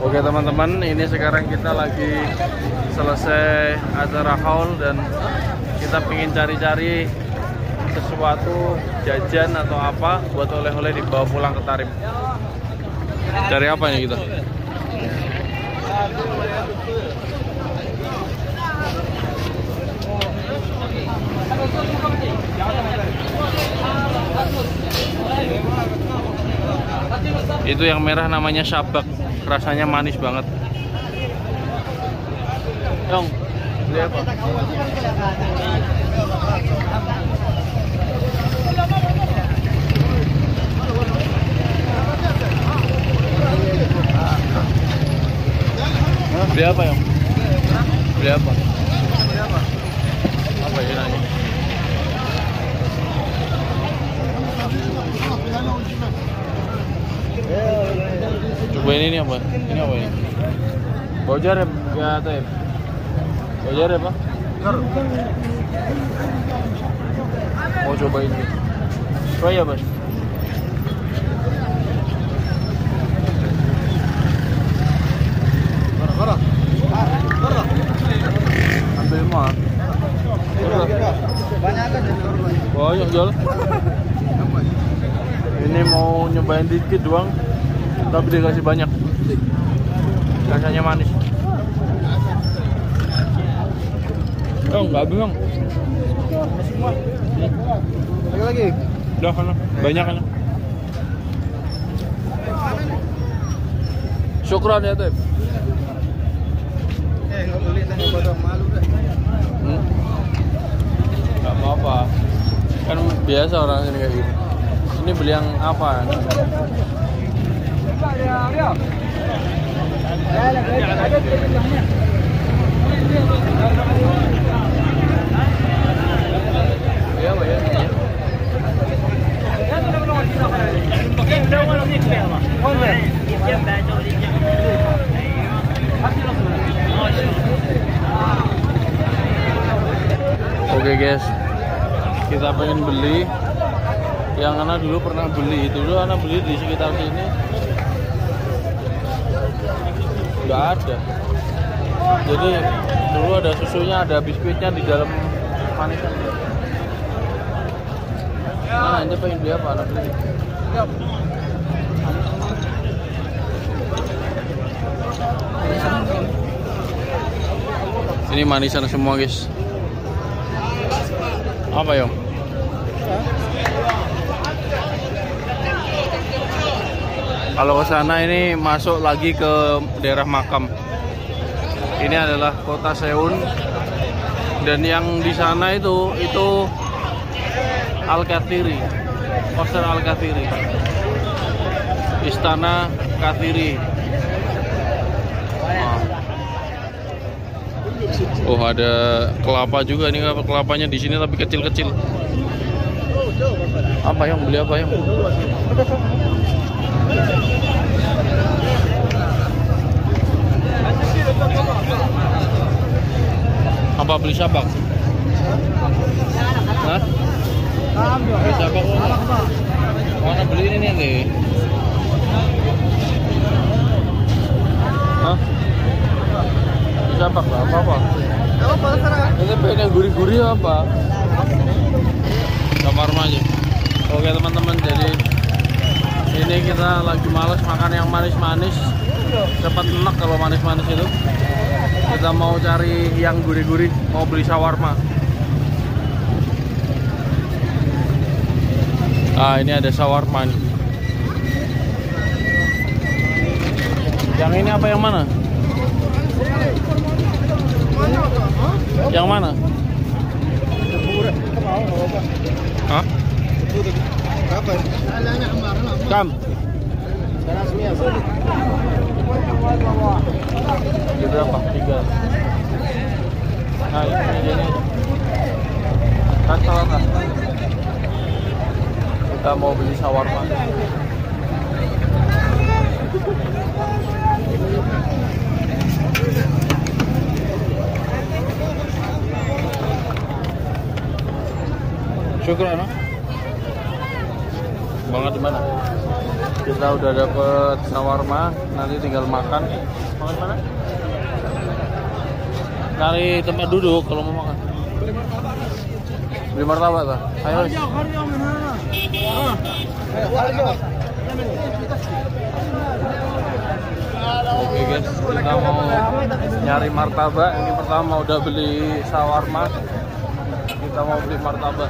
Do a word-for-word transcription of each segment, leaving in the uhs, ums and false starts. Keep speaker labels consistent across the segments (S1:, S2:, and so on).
S1: Oke teman-teman, ini sekarang kita lagi selesai acara haul dan kita pengen cari-cari sesuatu jajan atau apa buat oleh-oleh dibawa pulang ke Tarim. Cari apa ini kita? Itu yang merah namanya Sabak, rasanya manis banget. Dong, beli apa? Beli apa yang? Beli apa? Beli apa? Apa ya nanya? Coba ini nih apa? Ini apa ini? Bojar ya, ya Teh. Bojar ya Pak? Mau coba ini? Coba ya Mas. Ambil mah. Banyak kan? Banyak jual. Ini mau nyobain dikit doang, tapi dikasih banyak. Rasanya manis. Oh, enggak bingung. Lagi lagi. Udah kan, banyak kan. Syukran ya, Teh. Eh, enggak boleh tanya bodong, malu deh. Hmm? Enggak apa-apa. Kan biasa orang ini kayak gitu. Ini beli yang apa? Ya, ya. Oke guys, kita pengen beli yang anak dulu pernah beli. Itu dulu anak beli di sekitar sini nggak ada. Jadi dulu ada susunya, ada biskuitnya di dalam manisan. Nah, ini pengen beli apa anak beli? Ini manisan semua guys. Apa Yong? Kalau ke sana ini masuk lagi ke daerah makam. Ini adalah kota Seun dan yang di sana itu itu Al-Kathiri, Qasr Al-Kathiri, Istana Kathiri. Oh, ada kelapa juga nih, kelapanya di sini tapi kecil-kecil. Apa yang beli apa yang? Apa beli sabak? Hah? Beli sabak mana? Mana beli ini nih? Hah? Beli sabak lah, apa-apa? Ini pengen yang gurih-gurih apa? Kamar aja. Oke teman-teman, jadi ini kita lagi males makan yang manis-manis, cepat enak kalau manis-manis itu. Kita mau cari yang gurih-gurih, mau beli shawarma. Ah, ini ada shawarma nih. Yang ini apa, yang mana? Yang mana? Hah? Kam? Ini berapa? Tiga. Nah, ini ini. Kacau kan? Kita mau beli shawarma. Syukran, no? Banget di mana? Kita udah dapet shawarma. Nanti tinggal makan. Makan mana? Cari tempat duduk kalau mau makan. Beli martabak tuh. Ayo. Oke guys, kita mau nyari martabak. Ini pertama udah beli shawarma. Kita mau beli martabak.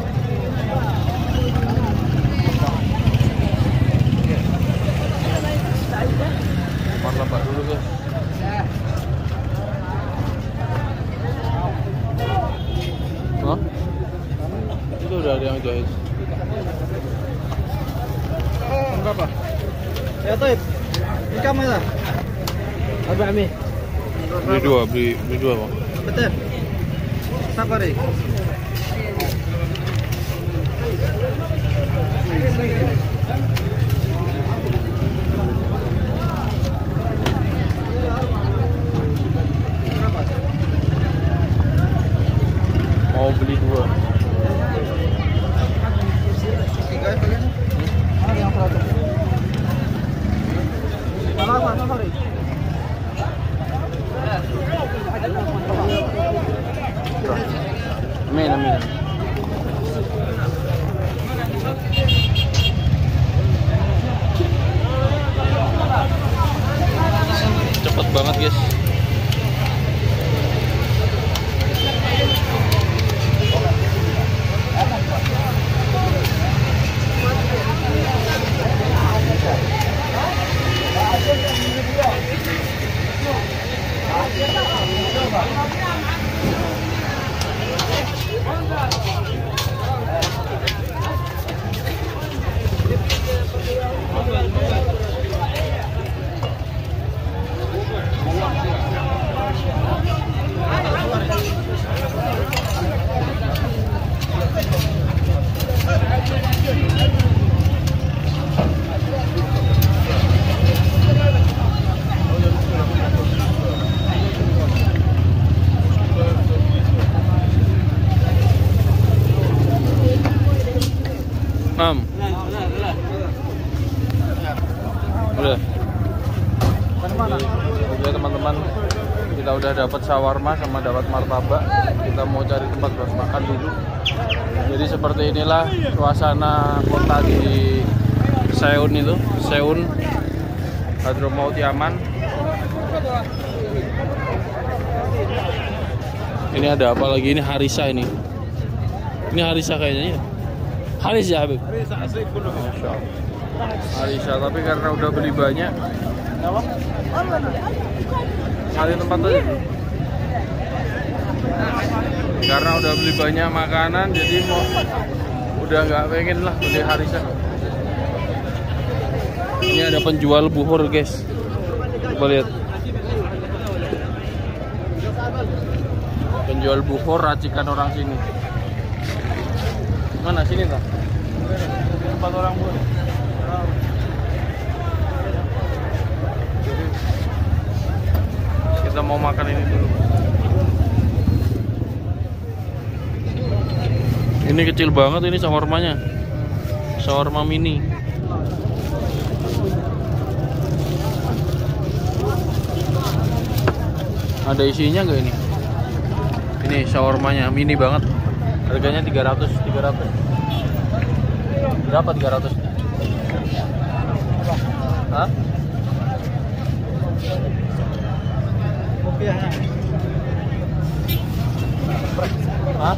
S1: Martabak dulu guys. Hah? Itu udah ada yang jahit.
S2: Berapa? Ya tuh. Ikan mana? Apa ini?
S1: Beli dua, beli beli dua bang.
S2: Betul. Safari.
S1: Mau beli dua. Amin, amin. Cepet banget guys. enam. Udah. Oke teman-teman, kita udah dapat shawarma sama dapat martabak. Kita mau cari tempat buat makan dulu. Jadi seperti inilah suasana kota di Seoul itu, Seoul, Hadramaut Yaman. Ini ada apa lagi? Ini Harisa ini. Ini Harisa kayaknya ya. Haris ya Habib? Harisa asli kuno. Harisa, tapi karena udah beli banyak, cari tempat aja. Karena udah beli banyak makanan, jadi mau udah nggak pengen lah beli Harisa. Ini ada penjual buhur guys. Coba lihat. Penjual buhur racikan orang sini. Mana sini toh? Tempat orang buhur. Jadi kita mau makan ini dulu. Ini kecil banget ini shawarmanya. Shawarma mini. Ada isinya nggak ini? Ini shawarmanya mini banget. Harganya tiga ratus, tiga ratus. Berapa tiga ratus? Hah?
S2: Rupiahnya.
S1: Hah?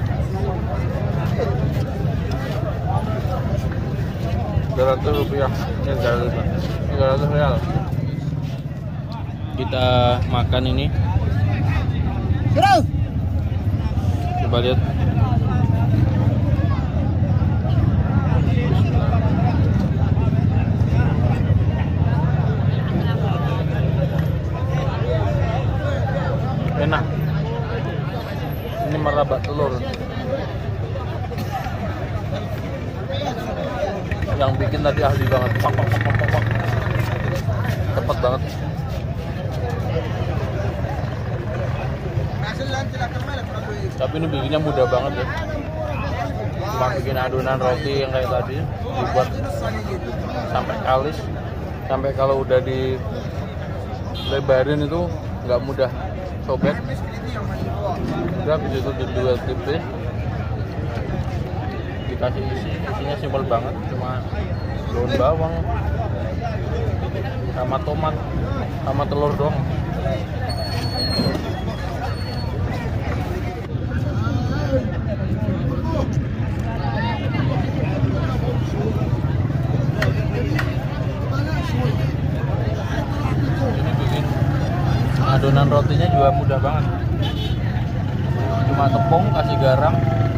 S1: tiga ratus rupiah. Ini tiga ratus. tiga ratus real. Kita makan ini. Coba lihat. Enak. Ini martabak telur. Yang bikin tadi ahli banget. Pak, pak, pak, pak, pak. Tepat banget. Tapi ini bikinnya mudah banget ya. Cuma bikin adonan roti yang kayak tadi, dibuat sampai kalis. sampai kalau udah dilebarin itu nggak mudah sobek. Udah habis itu diduel tipis, dikasih isi, isinya simpel banget, cuma daun bawang sama tomat sama telur doang. Adonan rotinya juga mudah banget, cuma tepung, kasih garam,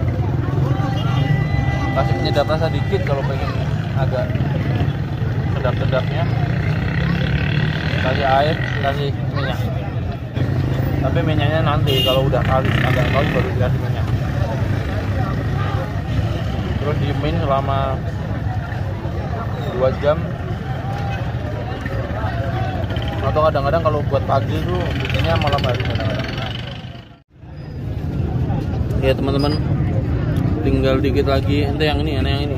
S1: kasih penyedap rasa dikit kalau pengen agak sedap-sedapnya, kasih air, kasih minyak. Tapi minyaknya nanti kalau udah kalis agak kalis baru dikasih minyak. Terus diemin selama dua jam. Atau kadang-kadang kalau buat pagi itu bikinnya malam hari kadang-kadang. Ya teman-teman, tinggal dikit lagi. Ente yang ini, ente yang ini.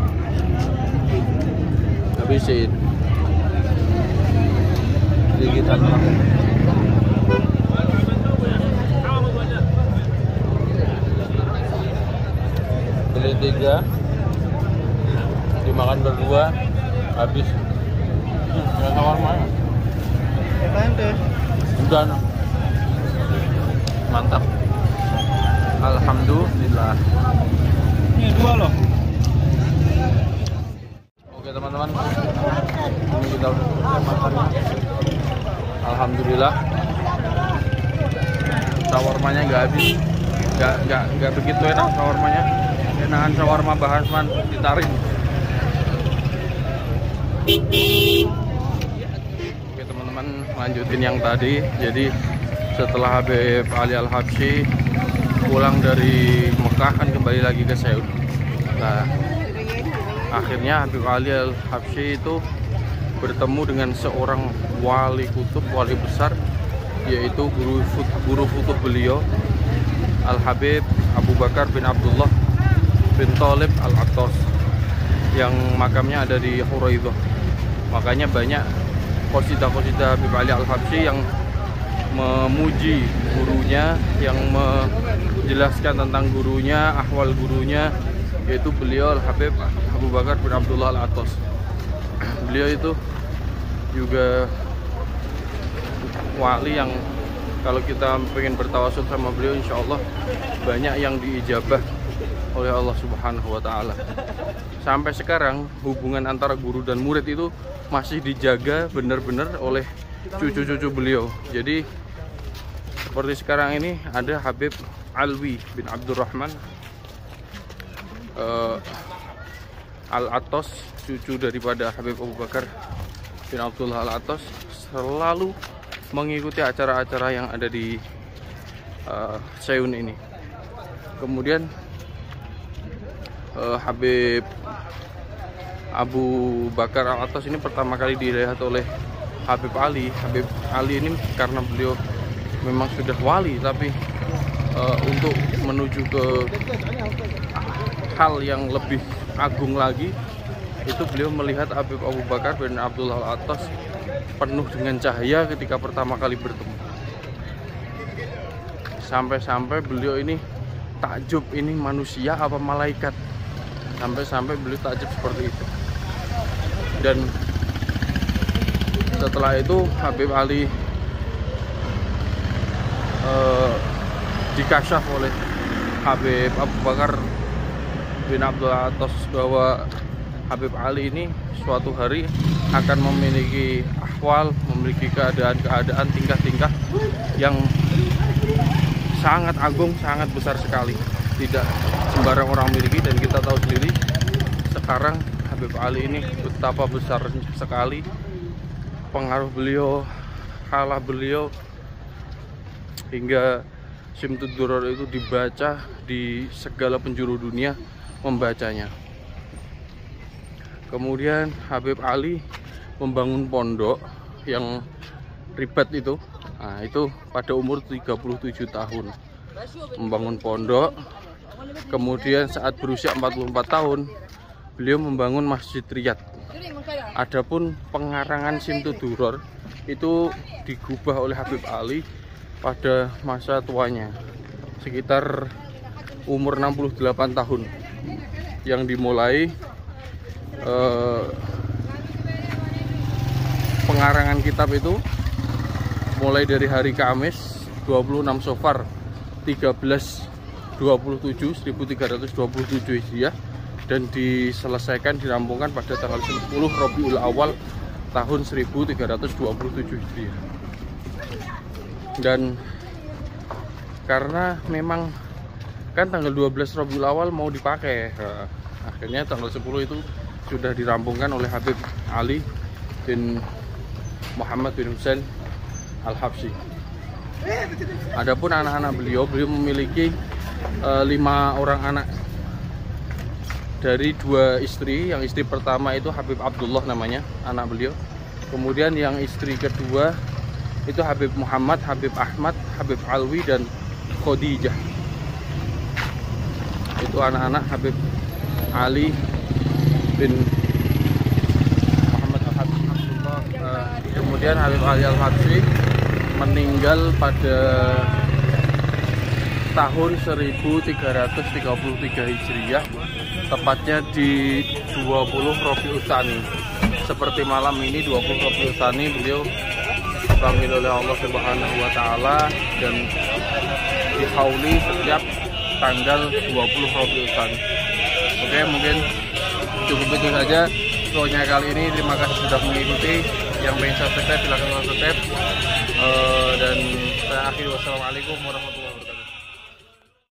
S1: Habisin. Dikit aja. Beli tiga, dimakan berdua, habis. Hmm, ya shawarma. Udah, mantap. Alhamdulillah. Ini dua loh. Oke teman-teman, ini kita udah selesai makannya. Alhamdulillah. Shawarmanya nggak habis, nggak nggak nggak begitu enak shawarmanya. Enakan shawarma Bahasman ditarik. Lanjutin yang tadi. Jadi setelah Habib Ali Al-Habsyi pulang dari Mekah kan kembali lagi ke Seoul. Nah, akhirnya Habib Ali Al-Habsyi itu bertemu dengan seorang wali kutub, wali besar, yaitu guru guru futuh beliau Al-Habib Abu Bakar bin Abdullah bin Thalib Al-Attas yang makamnya ada di Huraidah. Makanya banyak qasidah-qasidah Habib Ali Al-Habsyi yang memuji gurunya, yang menjelaskan tentang gurunya, ahwal gurunya, yaitu beliau Al-Habib Abu Bakar bin Abdullah Al-Attas. Beliau itu juga wali yang kalau kita pengen bertawasul sama beliau, insya Allah banyak yang diijabah oleh Allah Subhanahu wa Ta'ala. Sampai sekarang hubungan antara guru dan murid itu masih dijaga benar-benar oleh cucu-cucu beliau. Jadi seperti sekarang ini ada Habib Alwi bin Abdurrahman uh, Al-Attas, cucu daripada Habib Abu Bakar bin Abdullah Al-Attas, selalu mengikuti acara-acara yang ada di uh, Seoul ini. Kemudian uh, Habib Abu Bakar Al-Attas ini pertama kali dilihat oleh Habib Ali. Habib Ali ini karena beliau memang sudah wali, tapi uh, untuk menuju ke hal yang lebih agung lagi, itu beliau melihat Habib Abu Bakar bin Abdullah Al-Attas penuh dengan cahaya ketika pertama kali bertemu. Sampai-sampai beliau ini takjub, ini manusia apa malaikat. Sampai-sampai beliau takjub seperti itu. Dan setelah itu Habib Ali eh, dikasyaf oleh Habib Abu Bakar bin Abdullah Al-Attas bahwa Habib Ali ini suatu hari akan memiliki ahwal, memiliki keadaan-keadaan, tingkah-tingkah yang sangat agung, sangat besar sekali, tidak sembarang orang miliki. Dan kita tahu sendiri sekarang Habib Ali ini betapa besar sekali pengaruh beliau, halah beliau, hingga Syimtud Duror itu dibaca di segala penjuru dunia membacanya. Kemudian Habib Ali membangun pondok yang ribet itu. Nah, itu pada umur tiga puluh tujuh tahun membangun pondok. Kemudian saat berusia empat puluh empat tahun beliau membangun Masjid Riyad. Adapun pengarangan Simtuduror itu digubah oleh Habib Ali pada masa tuanya, sekitar umur enam puluh delapan tahun, yang dimulai eh, pengarangan kitab itu mulai dari hari Kamis dua puluh enam Safar tiga belas dua puluh tujuh seribu tiga ratus dua puluh tujuh Hijriah dan diselesaikan dirampungkan pada tanggal sepuluh Rabiul Awal tahun seribu tiga ratus dua puluh tujuh Hijriah. Dan karena memang kan tanggal dua belas Rabiul Awal mau dipakai, nah, akhirnya tanggal sepuluh itu sudah dirampungkan oleh Habib Ali bin Muhammad bin Husain Al-Habsyi. Adapun anak-anak beliau, beliau memiliki e, lima orang anak dari dua istri. Yang istri pertama itu Habib Abdullah namanya, anak beliau. Kemudian yang istri kedua itu Habib Muhammad, Habib Ahmad, Habib Alwi dan Khadijah. Itu anak-anak Habib Ali bin Muhammad Al-Habsyi. Uh, kemudian Habib Ali Al-Habsyi meninggal pada tahun seribu tiga ratus tiga puluh tiga Hijriah, tepatnya di dua puluh Rabiul Tsani. Seperti malam ini dua puluh Rabiul Tsani, beliau dipanggil oleh Allah Subhanahu wa taala dan dihauli setiap tanggal dua puluh Rabiul Tsani. Oke, mungkin cukup itu saja videonya kali ini. Terima kasih sudah mengikuti. Yang pengen subscribe silahkan subscribe. Uh, dan saya akhiri, wassalamualaikum warahmatullahi wabarakatuh.